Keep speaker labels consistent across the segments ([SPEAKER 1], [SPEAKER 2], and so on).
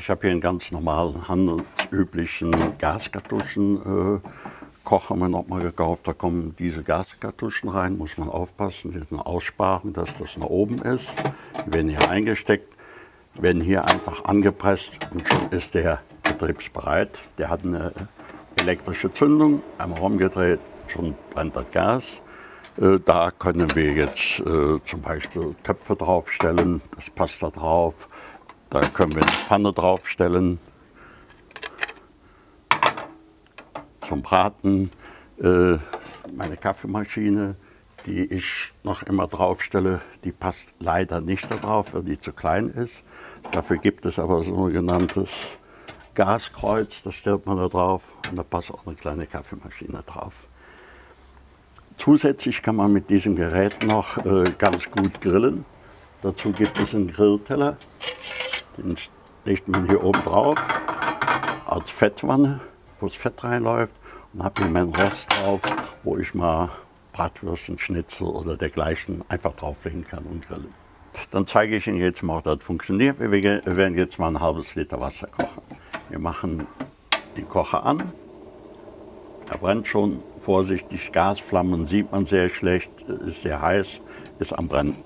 [SPEAKER 1] Ich habe hier einen ganz normalen, handelsüblichen Gaskartuschen-Kocher mir nochmal gekauft. Da kommen diese Gaskartuschen rein, muss man aufpassen, die sind aussparen, dass das nach oben ist. Die werden hier eingesteckt, werden hier einfach angepresst und schon ist der betriebsbereit. Der hat eine elektrische Zündung, einmal rumgedreht, schon brennt das Gas. Da können wir jetzt zum Beispiel Töpfe draufstellen, das passt da drauf. Da können wir eine Pfanne draufstellen zum Braten. Meine Kaffeemaschine, die ich noch immer draufstelle, die passt leider nicht da drauf, weil die zu klein ist. Dafür gibt es aber so ein sogenanntes Gaskreuz, das stellt man da drauf und da passt auch eine kleine Kaffeemaschine drauf. Zusätzlich kann man mit diesem Gerät noch ganz gut grillen. Dazu gibt es einen Grillteller. Den legt man hier oben drauf als Fettwanne, wo das Fett reinläuft, und habe hier meinen Rost drauf, wo ich mal Bratwürstchen, Schnitzel oder dergleichen einfach drauflegen kann und grillen. Dann zeige ich Ihnen jetzt mal, ob das funktioniert. Wir werden jetzt mal ein halbes Liter Wasser kochen. Wir machen den Kocher an. Er brennt schon. Vorsichtig, Gasflammen sieht man sehr schlecht, ist sehr heiß, ist am Brennen.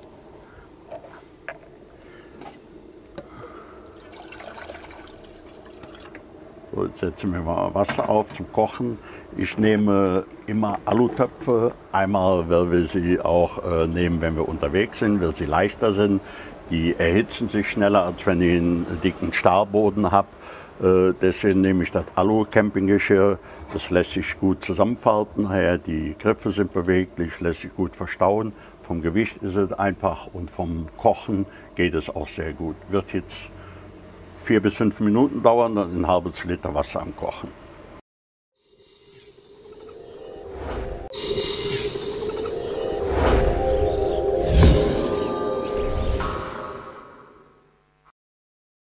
[SPEAKER 1] So, jetzt setzen wir mal Wasser auf zum Kochen. Ich nehme immer Alutöpfe, einmal weil wir sie auch nehmen, wenn wir unterwegs sind, weil sie leichter sind. Die erhitzen sich schneller, als wenn ich einen dicken Stahlboden habe. Deswegen nehme ich das Alu-Campinggeschirr. Das lässt sich gut zusammenfalten. Die Griffe sind beweglich, lässt sich gut verstauen. Vom Gewicht ist es einfach und vom Kochen geht es auch sehr gut. Wird jetzt 4 bis 5 Minuten dauern, dann ein halbes Liter Wasser am Kochen.